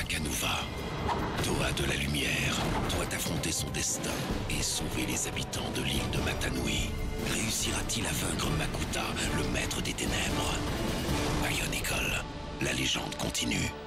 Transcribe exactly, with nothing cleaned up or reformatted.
Takanuva, Toa de la Lumière, doit affronter son destin et sauver les habitants de l'île de Matanui. Réussira-t-il à vaincre Makuta, le maître des ténèbres? Bionicle, la légende continue.